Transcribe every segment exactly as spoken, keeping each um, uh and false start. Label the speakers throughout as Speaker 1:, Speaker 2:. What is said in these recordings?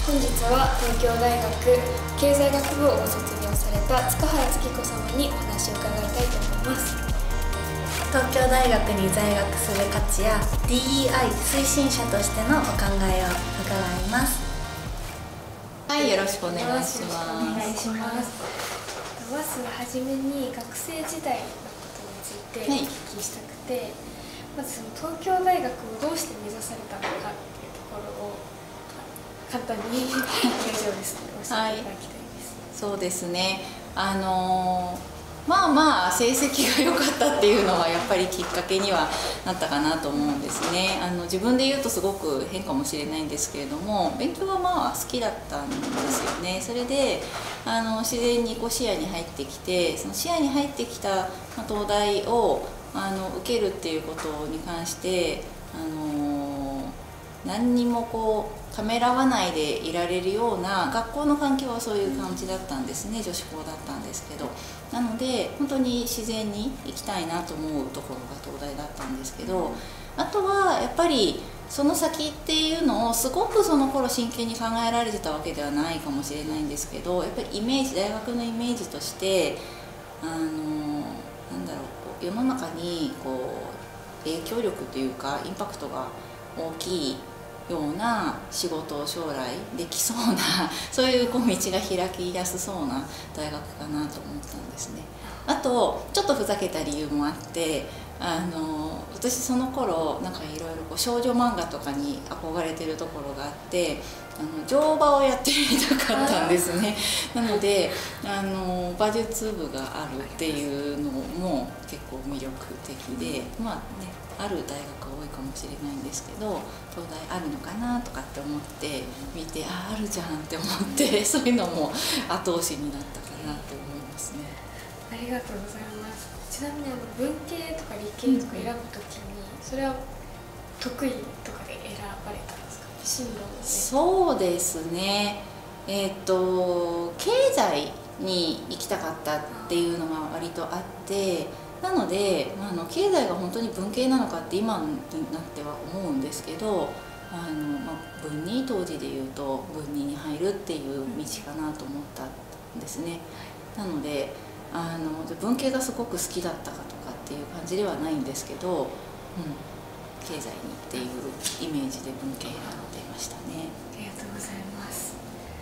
Speaker 1: 本日は東京大学経済学部をご卒業された塚原月子様にお話を伺いたいと思います。
Speaker 2: 東京大学に在学する価値や ディーイーアイ 推進者としてのお考えを伺います。
Speaker 3: はい、よろしくお願いします。
Speaker 1: お願いします。まずはじめに学生時代のことについてお聞きしたくて、はい、まずその東京大学をどうして目指されたのかっていうところを簡単に大丈夫ですので教えていただきたいです。
Speaker 3: はい、そうですね。あのー、まあまあ成績が良かったっていうのはやっぱりきっかけにはなったかなと思うんですね。あの自分で言うとすごく変かもしれないんですけれども、勉強はまあ好きだったんですよね。それであの自然にこう視野に入ってきて、その視野に入ってきた、まあ、東大をあの受けるっていうことに関してあの何にもこうためらわないでいられるような学校の環境はそういう感じだったんですね。女子校だったんですけど、なので本当に自然に行きたいなと思うところが東大だったんですけど、あとはやっぱりその先っていうのをすごくその頃真剣に考えられてたわけではないかもしれないんですけど、やっぱりイメージ、大学のイメージとしてあのなんだろう、世の中にこう影響力というかインパクトが大きいような仕事を将来できそうなそういうこう道が開きやすそうな大学かなと思ったんですね。あとちょっとふざけた理由もあって、あの私その頃なんかいろいろ少女漫画とかに憧れてるところがあって、あの乗馬をやってみたかったんですね。なのであの馬術部があるっていうのも結構魅力的で、まあね、ある大学が多いかもしれないんですけど、東大あるのかなとかって思って見て、あああるじゃんって思ってそういうのも後押しになったかなと思いますね。
Speaker 1: ありがとうございます。ちなみにあの文系とか理系とか選ぶときに、それは得意とかで選ばれたんですか？進路で。
Speaker 3: そうですね。えっと経済に行きたかったっていうのが割とあって、なので、まあ、あの経済が本当に文系なのかって今になっては思うんですけど、あの、まあ、文に当時で言うと文にに入るっていう道かなと思ったんですね。なのであの文系がすごく好きだったかとかっていう感じではないんですけど、うん、経済にっていうイメージで文系選んでいましたね。
Speaker 1: ありがとうございます。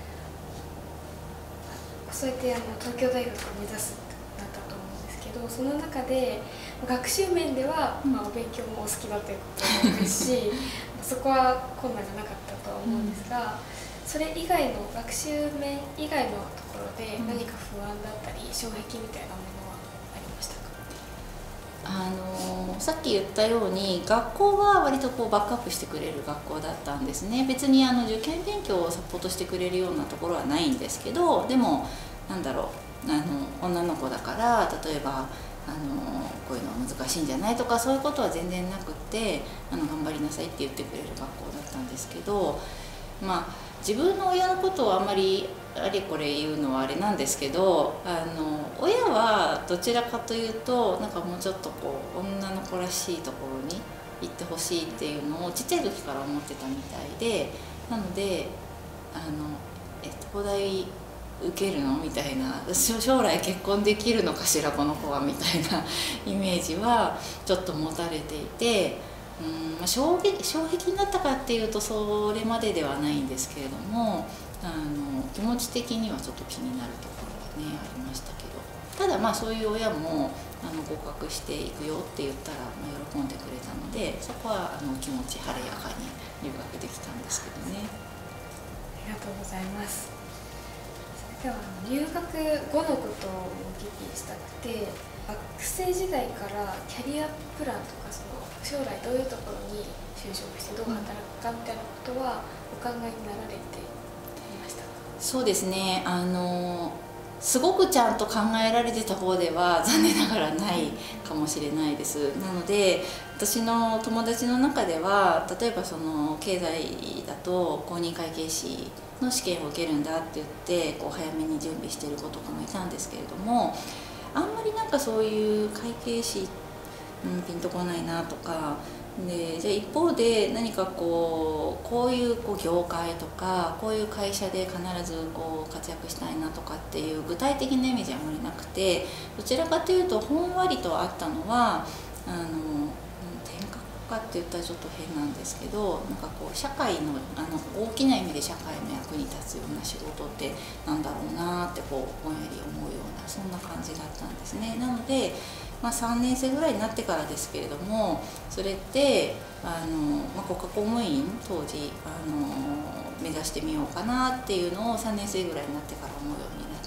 Speaker 1: そうやってあの東京大学を目指すってなったと思うんですけど、その中で学習面では、まあ、お勉強もお好きだということですしそこは困難がなかったとは思うんですが、それ以外の学習面以外のところで何か不安だったり障壁みたいなものはありましたか？
Speaker 3: あのさっき言ったように学校は割とこうバックアップしてくれる学校だったんですね。別にあの受験勉強をサポートしてくれるようなところはないんですけど、でもなんだろう、あの女の子だから例えばあのこういうのは難しいんじゃないとかそういうことは全然なくって、あの頑張りなさいって言ってくれる学校だったんですけど、まあ自分の親のことをあんまりあれこれ言うのはあれなんですけど、あの親はどちらかというとなんかもうちょっとこう女の子らしいところに行ってほしいっていうのをちっちゃい時から思ってたみたいで、なのであのえ東大受けるのみたいな、将来結婚できるのかしらこの子はみたいなイメージはちょっと持たれていて、うん、まあ、衝撃衝撃になったかっていうとそれまでではないんですけれども、あの気持ち的にはちょっと気になるところはねありましたけど、ただまあそういう親もあの合格していくよって言ったら、まあ、喜んでくれたので、そこはあの気持ち晴れやかに留学できたんですけどね。
Speaker 1: ありがとうございます。それでは留学後のことをお聞きしたくて、学生時代からキャリアプランとかその将来どういうところに就職してどう働くかみたいなことはお考えになられていましたか？
Speaker 3: そうですね、あのすごくちゃんと考えられてた方では残念ながらないかもしれないです。なので私の友達の中では例えばその経済だと公認会計士の試験を受けるんだって言ってこう早めに準備している子とかもいたんですけれども、あんまりなんかそういう会計士、うん、ピンとこないなとか、 でじゃあ一方で何かこうこういうこう業界とかこういう会社で必ずこう活躍したいなとかっていう具体的なイメージはあまりなくて、どちらかというとほんわりとあったのはあの天格化って言ったらちょっと変なんですけど、なんかこう社会のあの大きな意味で社会の役に立つような仕事ってなんだろうなってこうぼんやり思うようなそんな感じだったんですね。なのでまあ、さんねん生ぐらいになってからですけれども、それってあの、まあ、国家公務員当時あの目指してみようかなっていうのをさんねん生ぐらいになってから思うようになって、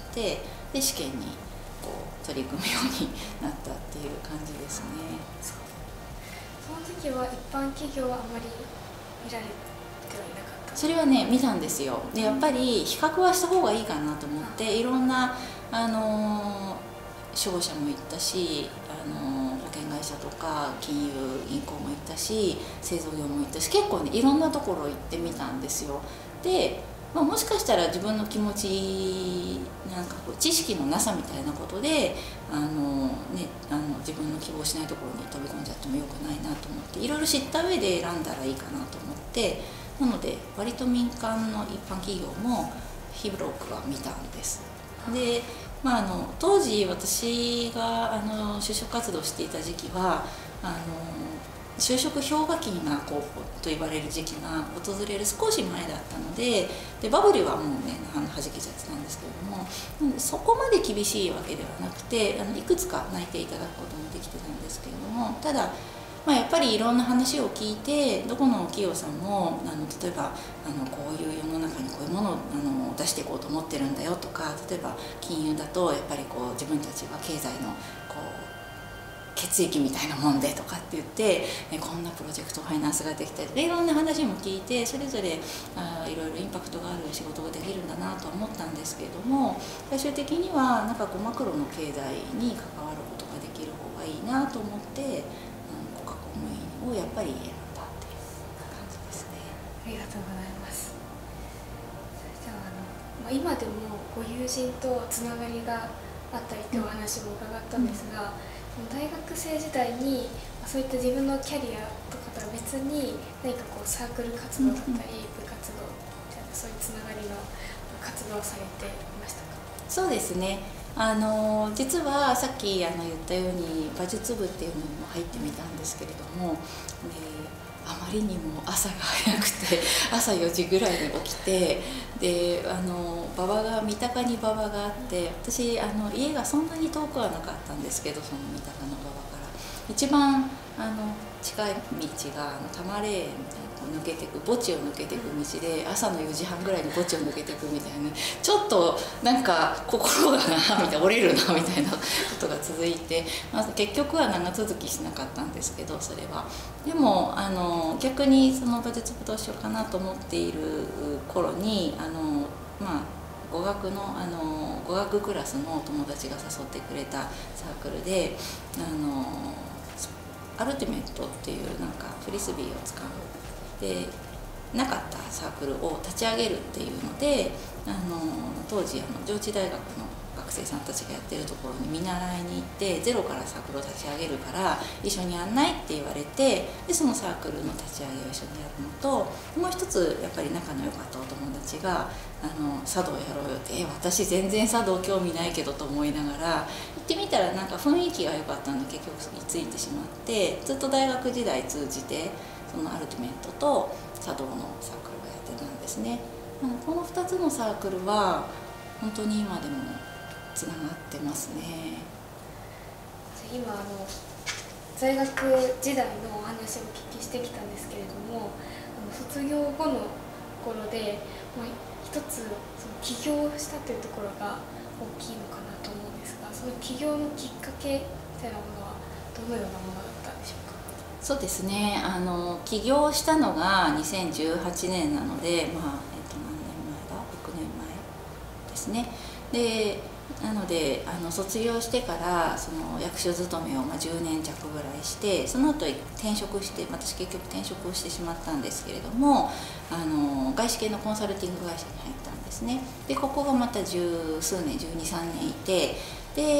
Speaker 3: で試験にこう取り組むようになったっていう感じですね。
Speaker 1: その時は一般企業はあまり見られてはいなかった？
Speaker 3: それはね見たんですよ。でやっぱり比較はした方がいいかなと思って、いろんなあの商社も行ったし、あの保険会社とか金融銀行も行ったし、製造業も行ったし、結構ねいろんなところ行ってみたんですよ。で、まあ、もしかしたら自分の気持ちなんかこう知識のなさみたいなことであの、ね、あの自分の希望しないところに飛び込んじゃってもよくないなと思って、いろいろ知った上で選んだらいいかなと思って、なので割と民間の一般企業も広くは見たんです。でまあ、あの当時私があの就職活動していた時期はあの就職氷河期がこうと言われる時期が訪れる少し前だったので、でバブルはもうねあの弾けちゃってたんですけれども、そこまで厳しいわけではなくて、あのいくつか内定いただくこともできてたんですけれども、ただまあ、やっぱりいろんな話を聞いて、どこの企業さんもあの例えばあのこういう世の中にこういうものをあの出していこうと思ってるんだよとか、例えば金融だとやっぱりこう自分たちは経済のこう血液みたいなもんでとかって言って、ね、こんなプロジェクトファイナンスができたりでいろんな話も聞いて、それぞれあいろいろインパクトがある仕事ができるんだなとは思ったんですけれども、最終的にはなんかこうマクロの経済に関わることができる方がいいなと思って。をやっぱり選んだっていう感じですね。
Speaker 1: ありがとうございます。じゃあ、あの、まあ、今でもご友人とつながりがあったりってお話も伺ったんですが、うん、大学生時代にそういった自分のキャリアとかとは別に何かこうサークル活動だったり、部活動みたいなそういうつながりの活動をされていましたか？
Speaker 3: そうですね。あの実はさっきあの言ったように馬術部っていうのにも入ってみたんですけれども、であまりにも朝が早くて朝よじぐらいに起きて、であの馬場が三鷹に馬場があって、私あの家がそんなに遠くはなかったんですけど、その三鷹の馬場から一番あの近い道があの多摩レーンみたいな抜けていく墓地を抜けていく道で、朝のよじはんぐらいに墓地を抜けていくみたいな、ちょっとなんか心がなみたいな折れるなみたいなことが続いて、まず結局は長続きしなかったんですけど、それはでもあの逆にその馬術部どうしようかなと思っている頃にあのまあ語学のあの語学クラスの友達が誘ってくれたサークルであのアルティメットっていうなんかフリスビーを使うでなかったサークルを立ち上げるっていうので、あの当時あの上智大学の学生さんたちがやってるところに見習いに行って、ゼロからサークルを立ち上げるから一緒にやんないって言われて、でそのサークルの立ち上げを一緒にやるのと、もう一つやっぱり仲の良かったお友達があの茶道やろうよって、え私全然茶道興味ないけどと思いながら行ってみたら、なんか雰囲気が良かったので結局についてしまって、ずっと大学時代通じてそのアルティメットと茶道のサークルをやってたんですね。このふたつのサークルは本当に今でもつながってますね。
Speaker 1: 今あの在学時代のお話をお聞きしてきたんですけれども、あの卒業後の頃で、まあ、一つその起業したというところが大きいのかなと思うんですが、その起業のきっかけみたいなものはどのようなものだったんでしょうか？
Speaker 3: そうですね、あの起業したのがにせんじゅうはちねんなので、まあえっと、何年前だろくねんまえですね。でなのであの卒業してからその役所勤めをまあじゅうねん弱ぐらいして、その後転職して、私結局転職をしてしまったんですけれども、あの外資系のコンサルティング会社に入ったんですね。でここがまた十数年じゅうに、さんねんいて、で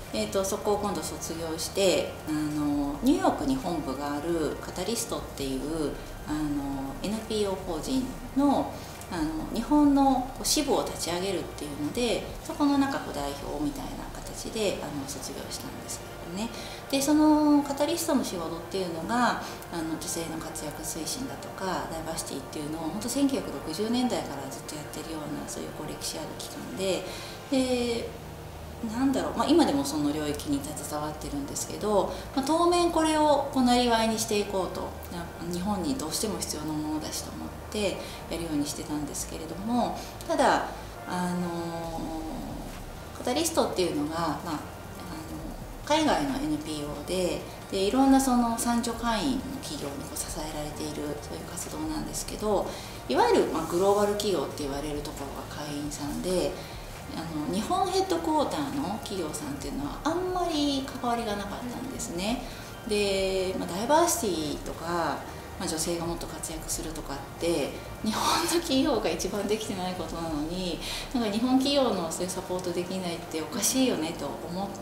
Speaker 3: えー、とそこを今度卒業してあのニューヨークに本部があるカタリストっていうあの エヌピーオー 法人のあの日本の支部を立ち上げるっていうので、そこの中代表みたいな形であの卒業したんですけどね。でそのカタリストの仕事っていうのがあの女性の活躍推進だとかダイバーシティっていうのを本当せんきゅうひゃくろくじゅうねんだいからずっとやってるような、そういうこう歴史ある機関で、でなんだろう、まあ、今でもその領域に携わってるんですけど、まあ、当面これをこうなりわいにしていこうと、日本にどうしても必要なものだしと思ってやるようにしてたんですけれども、ただあのカタリストっていうのが、まあ、あの海外の エヌピーオー ででいろんなその参助会員の企業にこう支えられているそういう活動なんですけど、いわゆるまあグローバル企業って言われるところが会員さんで、あの日本ヘッドクォーターの企業さんっていうのはあんまり関わりがなかったんですね。で、まあ、ダイバーシティとか、まあ、女性がもっと活躍するとかって日本の企業が一番できてないことなのに、なんか日本企業のそういうサポートできないっておかしいよねと思って、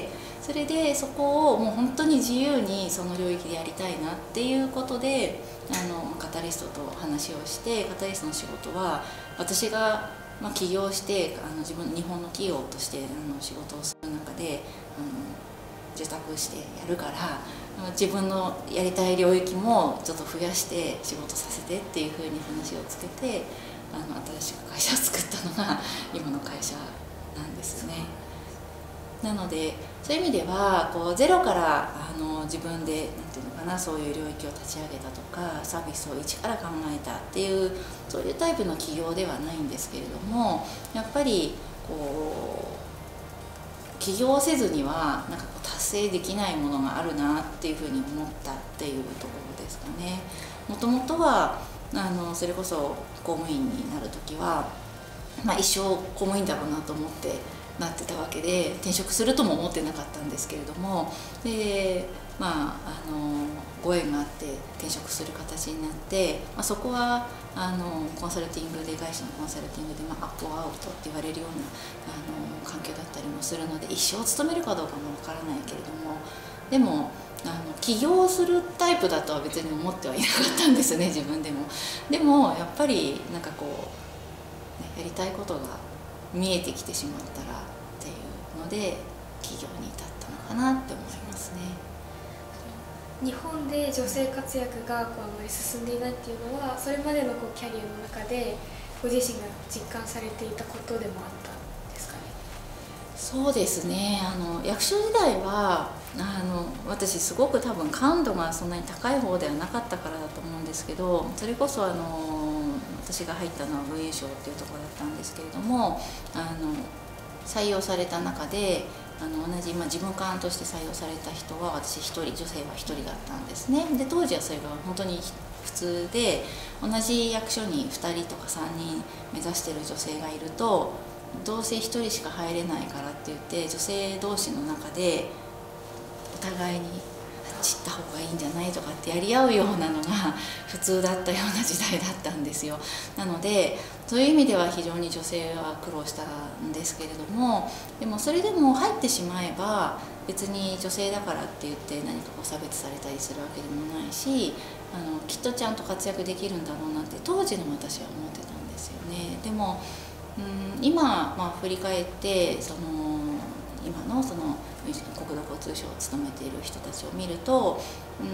Speaker 3: それでそこをもう本当に自由にその領域でやりたいなっていうことで、あのカタリストと話をして、カタリストの仕事は私がまあ起業してあの自分日本の企業としてあの仕事をする中であの受託してやるから、自分のやりたい領域もちょっと増やして仕事させてっていうふうに話をつけて、あの新しく会社を作ったのが今の会社なんですね。なのでそういう意味ではこうゼロからあの自分でなんていうのかな、そういう領域を立ち上げたとかサービスを一から考えたっていうそういうタイプの企業ではないんですけれども、やっぱりこう起業せずにはなんかこう達成できないものがあるなっていうふうに思ったっていうところですかね。もともとはあのそれこそ公務員になる時は、まあ、一生公務員だろうなと思ってなってたわけで、転職するとも思ってなかったんですけれども、でまああのご縁があって転職する形になって、まあ、そこはあのコンサルティングで会社のコンサルティングで、まあ、アップアウトって言われるようなあの環境だったりもするので、一生勤めるかどうかもわからないけれども、でもあの起業するタイプだとは別に思ってはいなかったんですね、自分でも。でもやっぱりなんかこう、ね、やりたいことが見えてきてしまったらっていうので起業に至ったのかなって思いますね。
Speaker 1: 日本で女性活躍がこうあまり進んでいないっていうのは、それまでのこうキャリアの中でご自身が実感されていたことでもあったんですかね。
Speaker 3: そうですね、あの役所時代はあの私すごく多分感度がそんなに高い方ではなかったからだと思うんですけど、それこそあの私が入ったのは文英省っていうところだったんですけれども、あの採用された中であの同じ、まあ、事務官として採用された人は私ひとり、女性はひとりだったんですね。で当時はそれが本当に普通で、同じ役所にふたりとかさんにん目指してる女性がいると、どうせひとりしか入れないからって言って女性同士の中でお互いに散った方がいいんじゃないとかってやり合うようなのが普通だったような時代だったんですよ。なのでそういう意味では非常に女性は苦労したんですけれども、でもそれでも入ってしまえば別に女性だからって言って何かこう差別されたりするわけでもないし、あのきっとちゃんと活躍できるんだろうなって当時の私は思ってたんですよね。でもうん今、まあ、振り返ってその今のその国土交通省を務めている人たちを見ると、うん、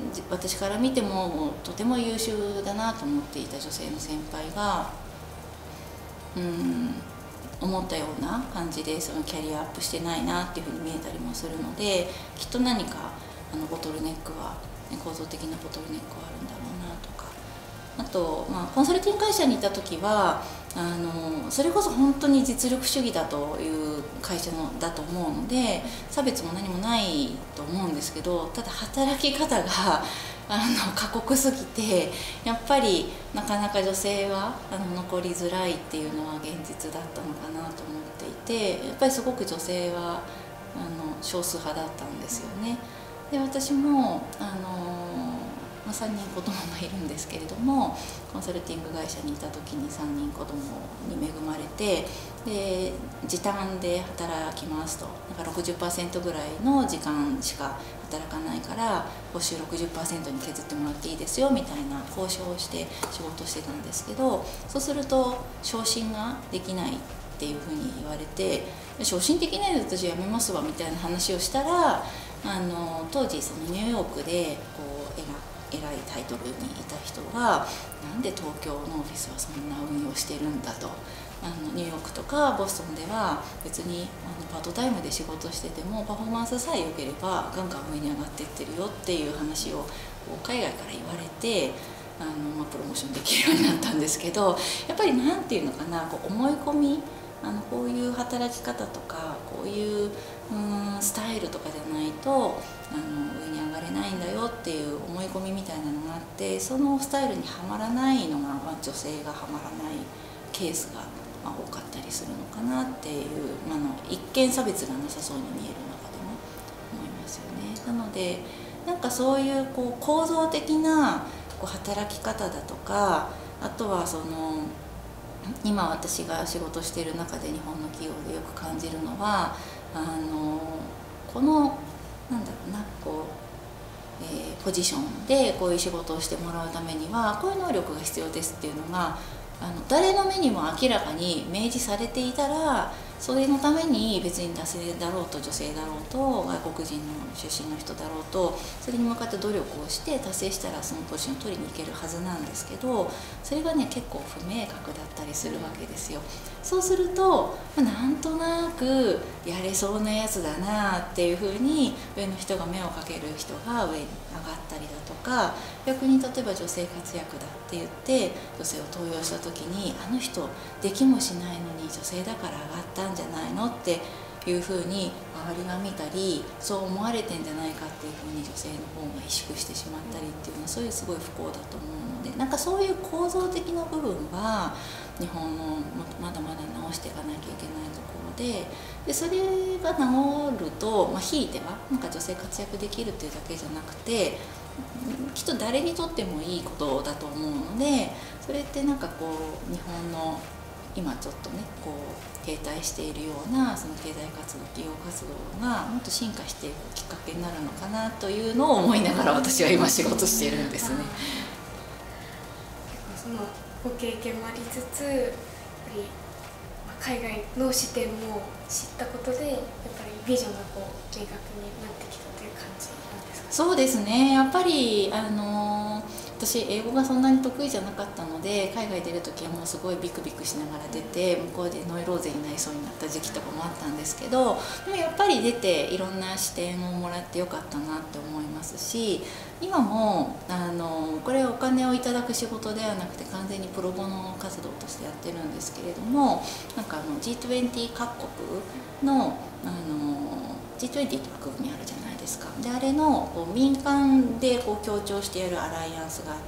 Speaker 3: 私から見てもとても優秀だなと思っていた女性の先輩が、うん、思ったような感じでそのキャリアアップしてないなっていうふうに見えたりもするので、きっと何かあのボトルネックは構造的なボトルネックはあるんだろうなとか、あと、まあ、コンサルティング会社にいた時はあのそれこそ本当に実力主義だという会社のだと思うので差別も何もないと思うんですけど、ただ働き方があの過酷すぎてやっぱりなかなか女性はあの残りづらいっていうのは現実だったのかなと思っていて、やっぱりすごく女性はあの少数派だったんですよね。で私もあのまあ、さんにん子供がいるんですけれども、コンサルティング会社にいた時にさんにん子供に恵まれて、で時短で働きますと、だから ろくじゅっパーセント ぐらいの時間しか働かないから報酬 ろくじゅっパーセント に削ってもらっていいですよみたいな交渉をして仕事してたんですけど、そうすると昇進ができないっていうふうに言われて、昇進できないので私辞めますわみたいな話をしたら、あの当時そのニューヨークでこう偉いタイトルにいた人が、なんで東京のオフィスはそんな運用してるんだと、あのニューヨークとかボストンでは別にあのパートタイムで仕事しててもパフォーマンスさえ良ければガンガン上に上がっていってるよっていう話を海外から言われて、あの、まあ、プロモーションできるようになったんですけど、やっぱりなんていうのかな、こう思い込み、あのこういう働き方とかこういううんスタイルとかじゃないとあの上に上がれないんだよっていう思い込みみたいなのがあって、そのスタイルにはまらないのが、まあ、女性がはまらないケースが、まあ、多かったりするのかなっていう、まあ、の一見差別がなさそうに見える中でも思いますよね。なのでなんかそういう、こう構造的なこう働き方だとか、あとはその今私が仕事している中で日本の企業でよく感じるのは、あのこのなんだろうなこう、えー、ポジションでこういう仕事をしてもらうためにはこういう能力が必要ですっていうのがあの誰の目にも明らかに明示されていたら、それのために別に男性だろうと女性だろうと外国人の出身の人だろうとそれに向かって努力をして達成したらそのポジションを取りに行けるはずなんですけど、それがね結構不明確だったりするわけですよ。そうするとなんとなくやれそうなやつだなっていうふうに上の人が目をかける人が上に上がったりだとか、逆に例えば女性活躍だって言って女性を登用した時にあの人できもしないのに女性だから上がったんじゃないのっていうふうに周りが見たり、そう思われてんじゃないかっていうふうに女性の方が萎縮してしまったりっていうのはそういうすごい不幸だと思うので、なんかそういう構造的な部分は日本のまだまだ直していかなきゃいけないところで、でそれが治ると、まあ、ひいてはなんか女性活躍できるっていうだけじゃなくてきっと誰にとってもいいことだと思うので、それってなんかこう日本の今ちょっとねこう停滞しているようなその経済活動企業活動がもっと進化していくきっかけになるのかなというのを思いながら私は今仕事しているんですね。
Speaker 1: そのご経験もありつつやっぱり海外の視点も知ったことでやっぱりビジョンがこう明確になってきたという感じなんですか？
Speaker 3: そうですね、やっぱりあの私英語がそんなに得意じゃなかったので海外出る時はもうすごいビクビクしながら出て向こうでノイローゼになりそうになった時期とかもあったんですけど、でもやっぱり出ていろんな視点をもらってよかったなって思いますし、今もあのこれお金をいただく仕事ではなくて完全にプロボノ活動としてやってるんですけれども、なんかあの ジートゥエンティー 各国のあの ジートゥエンティー って枠組みあるじゃないですか。であれのこう民間でこう強調してやるアライアンスがあって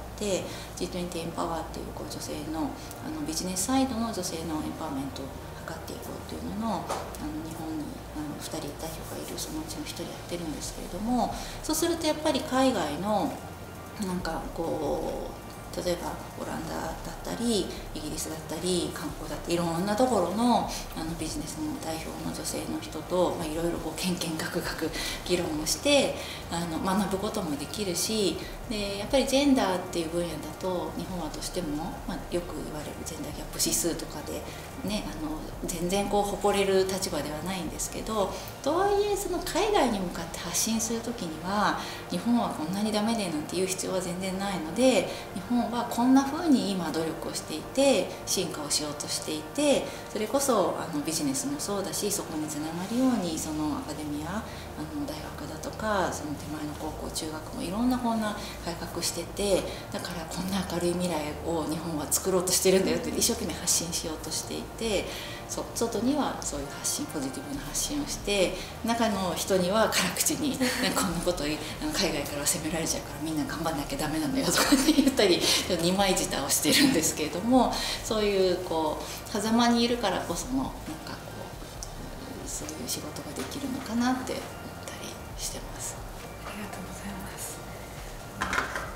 Speaker 3: ジートゥエンティー エンパワーっていうこう女性のあのビジネスサイドの女性のエンパワーメントを図っていこうというののあの日本にあのふたり代表がいるそのうちのひとりやってるんですけれども、そうするとやっぱり海外のなんかこう例えばオランダだったりイギリスだったり韓国だったりいろんなところのあのビジネスの代表の女性の人と、まあ、いろいろこうけんけんがくがく議論をしてあの学ぶこともできるし、でやっぱりジェンダーっていう分野だと日本はどうしても、まあ、よく言われるジェンダーギャップ指数とかで、ね、あの全然こう誇れる立場ではないんですけど、とはいえその海外に向かって発信する時には日本はこんなにダメでなんて言う必要は全然ないので、日本はこんな風に今努力をしていて進化をしようとしていて、それこそあのビジネスもそうだしそこにつながるようにそのアカデミアあの大学だとかその手前の高校中学もいろんなこんな改革してて、だからこんな明るい未来を日本は作ろうとしてるんだよって一生懸命発信しようとしていて、そう外にはそういう発信ポジティブな発信をして中の人には辛口に、ね、こんなこと海外から責められちゃうからみんな頑張んなきゃダメなのよとかって言ったり二枚舌をしてるんですけれども、そういうこう狭間にいるからこそのなんかこうそういう仕事ができるのかなって思ったりしてます。
Speaker 1: ありがとうございます。実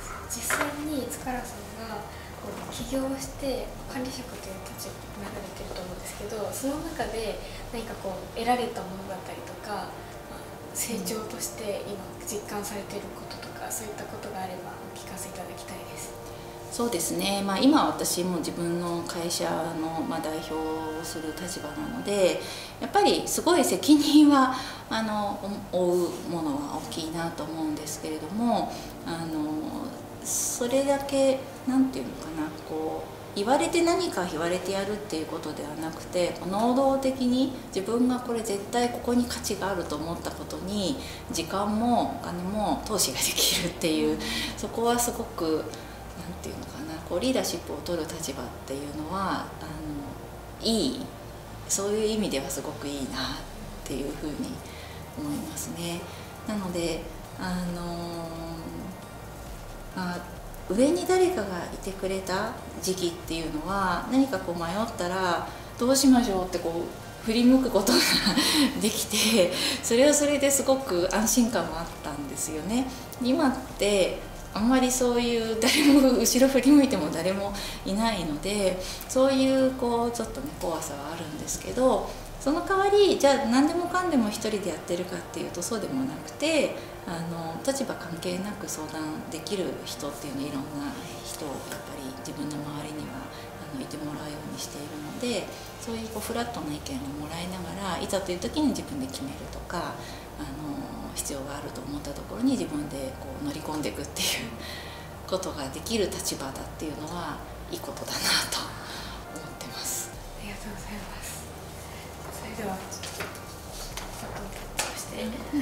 Speaker 1: 実際に塚原さんがこう起業して管理職という立場になられてると思うんですけど、その中で何かこう得られたものだったりとか、まあ、成長として今実感されていることとか、そういったことがあればお聞かせいただきたいです。
Speaker 3: そうですね、まあ、今私も自分の会社の、まあ、代表をする立場なので、やっぱりすごい責任はあの負うものは大きいなと思うんですけれども、あのそれだけなんていうのかな、こう言われて何か言われてやるっていうことではなくて、能動的に自分がこれ絶対ここに価値があると思ったことに時間もお金も投資ができるっていう、そこはすごくなんていうのかな、こうリーダーシップを取る立場っていうのはあのいい、そういう意味ではすごくいいなっていうふうに思いますね。なのであの、まあ、上に誰かがいてくれた時期っていうのは、何かこう迷ったらどうしましょうってこう振り向くことができて、それはそれですごく安心感もあったんですよね。今ってあんまりそういう誰も後ろ振り向いても誰もいないので、そういうこうちょっとね怖さはあるんですけど、その代わりじゃあ何でもかんでも一人でやってるかっていうとそうでもなくて、あの立場関係なく相談できる人っていうの、いろんな人をやっぱり自分の周りにはあのいてもらうようにしているので、そういうこうフラットな意見をもらいながら、いざという時に自分で決めるとか、あの必要があると思ったところに自分でこう乗り込んでいくっていうことができる立場だっていうのはいいことだなと思ってます。
Speaker 1: ありがとうございます。それではちょっとそして、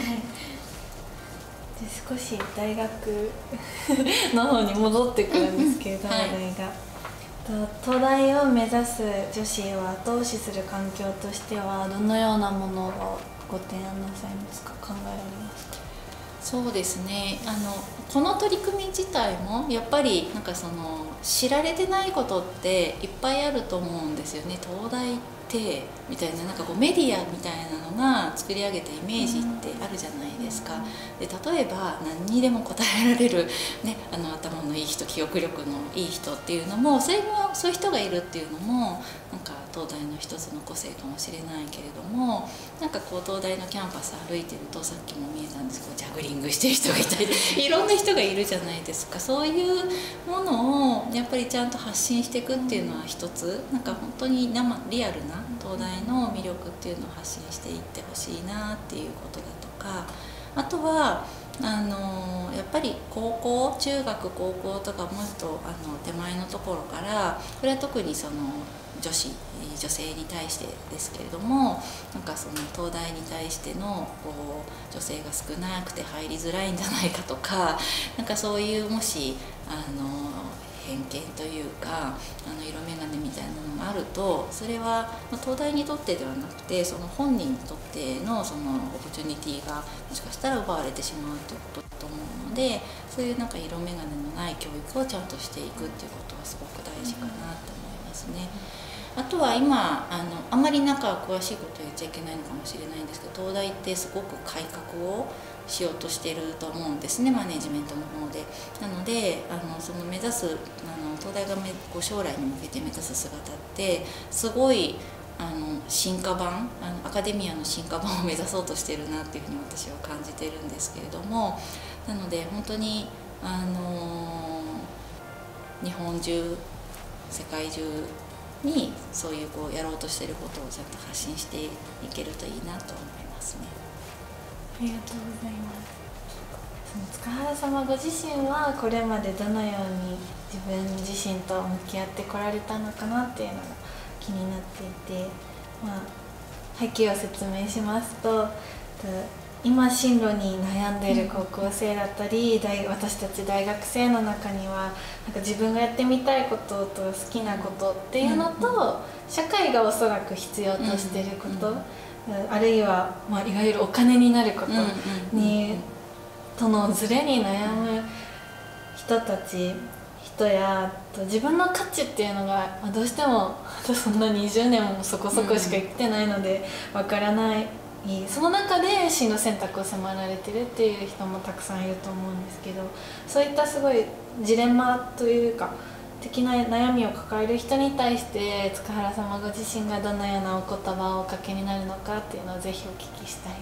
Speaker 2: で少し大学の方に戻ってくるんですけれども、
Speaker 3: はい、
Speaker 2: 話題が東大を目指す女子を後押しする環境としてはどのようなものをご提案なさいますか、考えられますか？
Speaker 3: そうですね、あのこの取り組み自体もやっぱりなんかその知られてないことっていっぱいあると思うんですよね。東大ってみたいな、なんかこうメディアみたいなのが作り上げたイメージってあるじゃないですか。で例えば何にでも答えられる、ね、あの頭のいい人、記憶力のいい人っていうのも、それもそういう人がいるっていうのもなんか東大の一つの個性かもしれないけれども、なんかこう東大のキャンパス歩いてると、さっきも見えたんですけどジャグリングしてる人がいたりいろんな人がいるじゃないですか。そういうものをやっぱりちゃんと発信していくっていうのは一つ、なんか本当に生リアルな東大の魅力っていうのを発信していってほしいなっていうことだとか、あとはあのやっぱり高校、中学高校とかもっとあの手前のところから、これは特にその女子女性に対してですけれども、なんかその東大に対してのこう女性が少なくて入りづらいんじゃないかとか、なんかそういうもしあの偏見というか、あの色眼鏡みたいなのがあると、それは東大にとってではなくて、その本人にとってのそのオポチュニティがもしかしたら奪われてしまうということだと思うので、そういうなんか色眼鏡のない教育をちゃんとしていくっていうことはすごく大事かなと思いますね。あとは今あのあまりなんか詳しいこと言っちゃいけないのかもしれないんですけど、東大ってすごく改革をしようとしていると思うんですね、マネジメントの方で。なのであのその目指すあの東大がめこう将来に向けて目指す姿ってすごいあの進化版あのアカデミアの進化版を目指そうとしているなっていうふうに私は感じているんですけれども、なので本当にあの日本中世界中にそういうこうやろうとしていることをちゃんと発信していけるといいなと思いますね。
Speaker 2: ありがとうございます。その塚原様ご自身はこれまでどのように自分自身と向き合ってこられたのかなっていうのが気になっていて、まあ、背景を説明しますと、今進路に悩んでいる高校生だったり、大私たち大学生の中にはなんか自分がやってみたいことと好きなことっていうのと、社会がおそらく必要としていること、あるいは、まあ、いわゆるお金になることにとのズレに悩む人たち人やと自分の価値っていうのが、まあ、どうしてもそんなにじゅうねんもそこそこしか生きてないのでわからないいいその中で進路選択を迫られてるっていう人もたくさんいると思うんですけど、そういったすごいジレンマというか的な悩みを抱える人に対して塚原様ご自身がどのようなお言葉をおかけになるのかっていうのをぜひお聞きしたいです。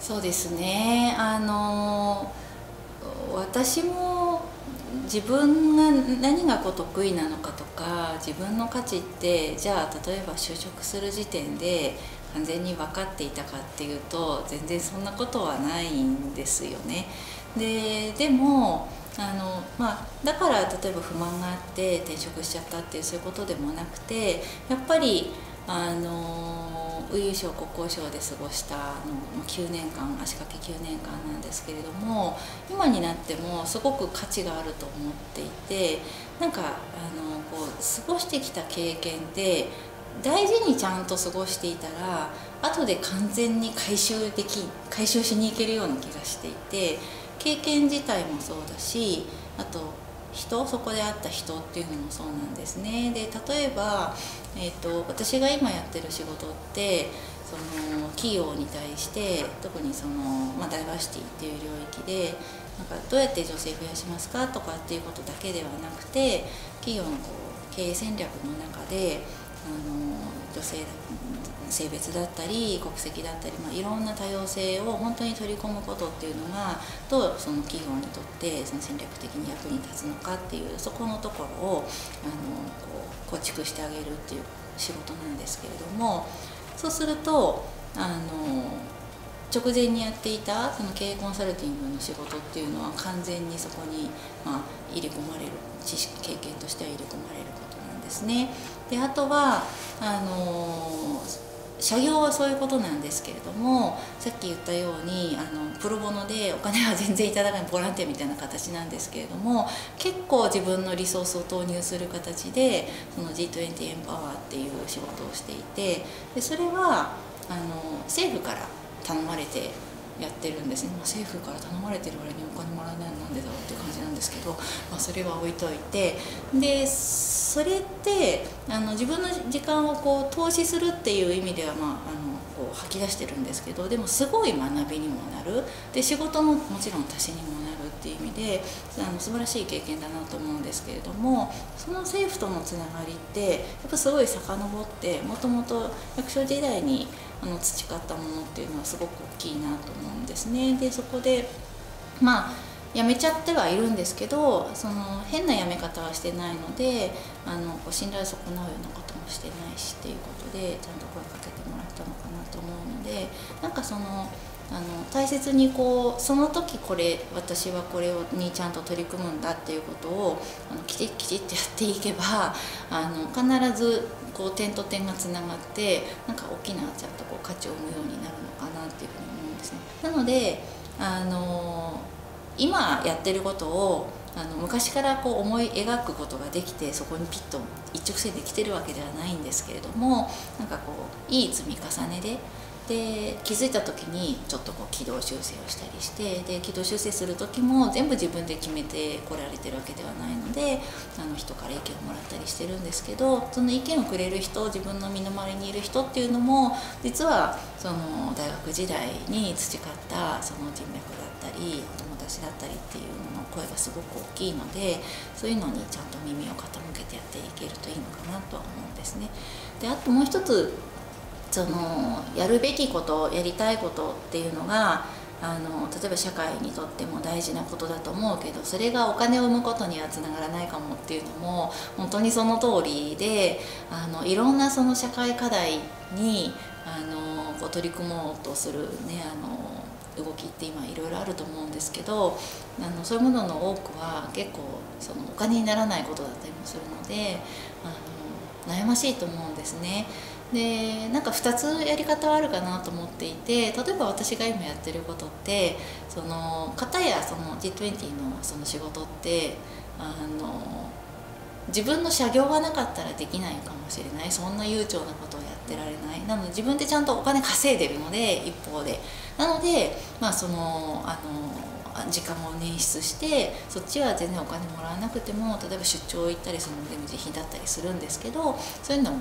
Speaker 3: そうですね、あの私も自分が何がこう得意なのかとか自分の価値ってじゃあ例えば就職する時点で完全に分かっていたかっていうと全然そんなことはないんですよね。ででもあの、まあ、だから例えば不満があって転職しちゃったっていうそういうことでもなくて、やっぱりあの初優勝国交省で過ごしたあのきゅうねんかん足掛けきゅうねんかんなんですけれども、今になってもすごく価値があると思っていて、なんかあのこう過ごしてきた経験って大事にちゃんと過ごしていたら後で完全に回収でき回収しに行けるような気がしていて、経験自体もそうだし、あと人そこで会った人っていうのもそうなんですね。で例えば、えーと、私が今やってる仕事ってその企業に対して特にその、まあ、ダイバーシティっていう領域でなんかどうやって女性増やしますかとかっていうことだけではなくて、企業のこう経営戦略の中であの女性性別だったり国籍だったり、まあ、いろんな多様性を本当に取り込むことっていうのがどうその企業にとってその戦略的に役に立つのかっていうそこのところをあのこう構築してあげるっていう仕事なんですけれども、そうするとあの直前にやっていたその経営コンサルティングの仕事っていうのは完全にそこに、まあ、入れ込まれる知識経験としては入れ込まれることなんですね。であとはあの社業はそういうことなんですけれども、さっき言ったようにあのプロボノでお金は全然いただかないボランティアみたいな形なんですけれども、結構自分のリソースを投入する形でその ジートゥエンティー エンパワーっていう仕事をしていて、でそれはあの政府から頼まれてやってるんですね。まあ、政府から頼まれてる割にお金もらえないのなんでだろうっていう感じなんですけど、まあ、それは置いといて、でそれってあの自分の時間をこう投資するっていう意味では、まあ、あのこう吐き出してるんですけど、でもすごい学びにもなる、で仕事のもちろん足しにもなるっていう意味であの素晴らしい経験だなと思うんですけれども、その政府とのつながりってやっぱすごい遡ってもともと役所時代にあの培ったものっていうのはすごく大きいなと思うんですね。でそこでまあ辞めちゃってはいるんですけど、その変な辞め方はしてないので、あのこう信頼を損なうようなこともしてないしっていうことでちゃんと声かけてもらったのかなと思うので、なんかそのあの大切にこうその時これ私はこれにちゃんと取り組むんだっていうことをあのきちっきちっとやっていけばあの必ずこう点と点がつながってなんか大きなちゃんとこう価値を生むようになるのかなっていうふうに思うんですね。なのであの今やってることをあの昔からこう思い描くことができてそこにピッと一直線で来てるわけではないんですけれども、なんかこういい積み重ねでで気づいた時にちょっとこう軌道修正をしたりして、で軌道修正する時も全部自分で決めてこられてるわけではないのであの人から意見をもらったりしてるんですけど、その意見をくれる人自分の身の回りにいる人っていうのも実はその大学時代に培ったその人脈だったりお友達だったりっていうのの声がすごく大きいので、そういうのにちゃんと耳を傾けてやっていけるといいのかなとは思うんですね。であともう一つそのやるべきことやりたいことっていうのがあの例えば社会にとっても大事なことだと思うけど、それがお金を生むことにはつながらないかもっていうのも本当にその通りで、あのいろんなその社会課題にあのこう取り組もうとする、ね、あの動きって今いろいろあると思うんですけど、あのそういうものの多くは結構そのお金にならないことだったりもするのであの悩ましいと思うんですね。でなんかふたつやり方はあるかなと思っていて、例えば私が今やってることってその片やその ジートゥエンティー のその仕事ってあの自分の社業がなかったらできないかもしれない、そんな悠長なことをやってられない、なので自分でちゃんとお金稼いでるので一方でなのでまあそのあの時間を捻出してそっちは全然お金もらわなくても例えば出張行ったりそのでも自費だったりするんですけど、そういうのも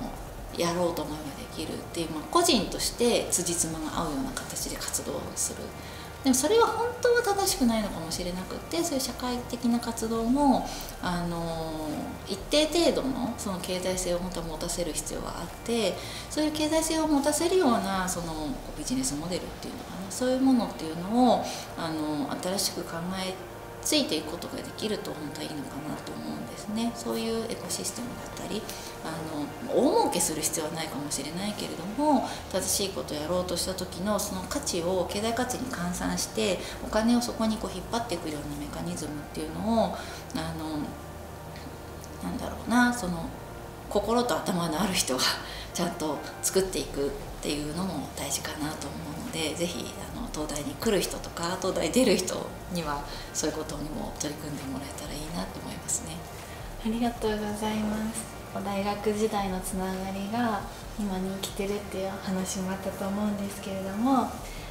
Speaker 3: やろうと思えばできるっていう、まあ、個人として辻褄が合うような形で活動をする。でもそれは本当は正しくないのかもしれなくって、そういう社会的な活動もあの一定程度のその経済性を本当は持たせる必要があって、そういう経済性を持たせるようなそのビジネスモデルっていうのかな、そういうものっていうのをあの新しく考えついていくことができると本当はいいのかなと思うんですね。そういうエコシステムだったり、あの大儲けする必要はないかもしれないけれども、正しいことをやろうとした時のその価値を経済価値に換算してお金をそこにこう引っ張っていくようなメカニズムっていうのをあのなんだろうな、その心と頭のある人がちゃんと作っていくっていうのも大事かなと思うので、ぜひあの東大に来る人とか東大出る人にはそういうことにも取り組んでもらえたらいいなと思いますね。
Speaker 2: ありがとうございます。大学時代のつながりが今に生きてるっていう話もあったと思うんですけれども、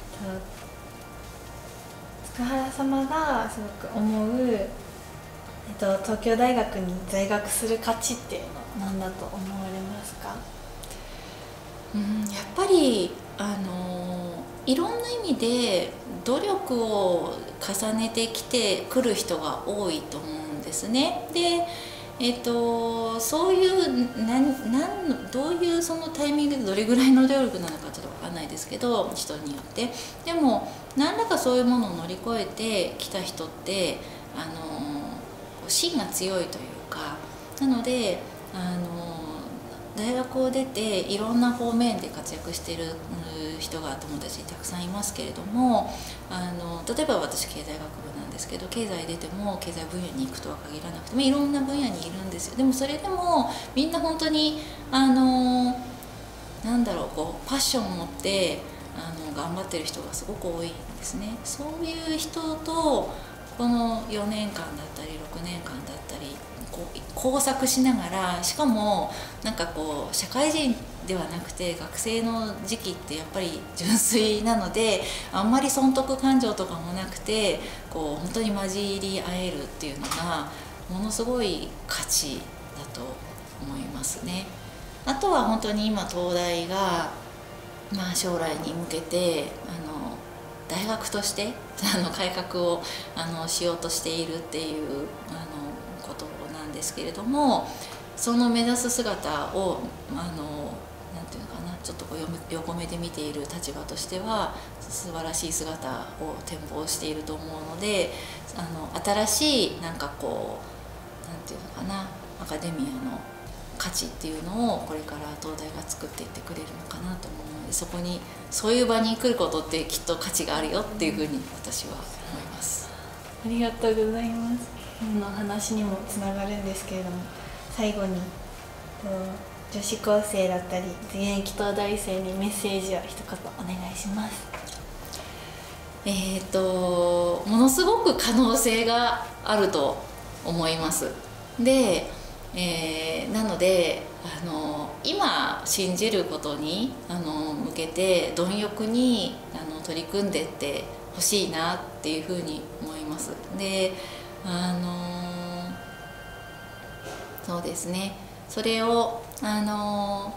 Speaker 2: 塚原様がすごく思う、えっと、東京大学に在学する価値っていうのは何だと思われますか？
Speaker 3: うん、やっぱりあのいろんな意味で努力を重ねてきてくる人が多いと思うんですね。でえー、とそういうなんなんどういうそのタイミングでどれぐらいの努力なのかちょっと分かんないですけど、人によってでも何らかそういうものを乗り越えてきた人ってあの芯が強いというか、なのであの大学を出ていろんな方面で活躍している人が友達にたくさんいますけれども、あの例えば私経済学部なんですけど、経済出ても経済分野に行くとは限らなくてもいろんな分野にいるんですよ。でもそれでもみんな本当にあのなんだろうこうパッションを持ってあの頑張ってる人がすごく多いんですね。そういう人とこのよねんかんだったりろくねんかんだったりこう工作しながら、しかもなんかこう社会人ではなくて学生の時期ってやっぱり純粋なので、あんまり損得感情とかもなくてこう本当に混じり合えるっていうのがものすごい価値だと思いますね。あとは本当に今東大が、まあ、将来に向けてあの大学としてあの改革をあのしようとしているっていうあのことなんですけれども、その目指す姿をあのなんていうのかな、ちょっとこう横目で見ている立場としては素晴らしい姿を展望していると思うので、あの新しいなんかこうなんていうのかな、アカデミアの価値っていうのをこれから東大が作っていってくれるのかなと思うので、そこにそういう場に来ることってきっと価値があるよっていうふうに私は思います。
Speaker 2: ありがとうございます。今の話にもつながるんですけれども、最後に女子高生だったり現役東大生にメッセージを一言お願いします。
Speaker 3: えっとものすごく可能性があると思います。でえー、なのであの今信じることにあの向けて貪欲にあの取り組んでってほしいなっていうふうに思います。であのそうですね、それをあの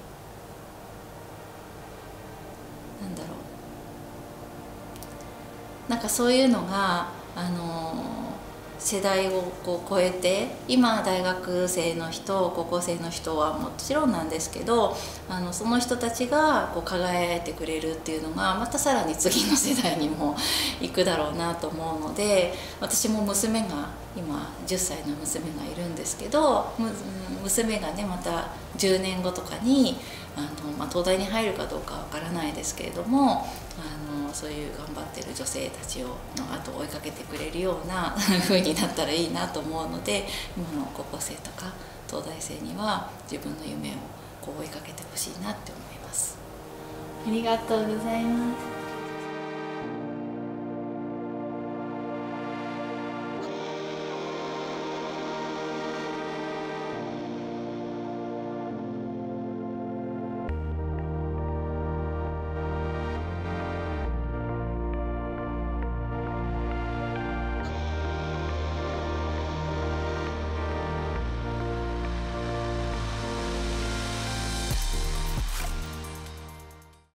Speaker 3: なんだろうなんかそういうのがあの世代をこう超えて、今大学生の人高校生の人はもちろんなんですけど、あのその人たちがこう輝いてくれるっていうのがまたさらに次の世代にも行くだろうなと思うので、私も娘が今じゅっさいの娘がいるんですけど、娘がねまたじゅうねんごとかにあの、まあ、東大に入るかどうかわからないですけれども、あのそういう頑張ってる女性たちをの後を追いかけてくれるような風になったらいいなと思うので、今の高校生とか東大生には自分の夢をこう追いかけてほしいなって思います。
Speaker 2: ありがとうございます。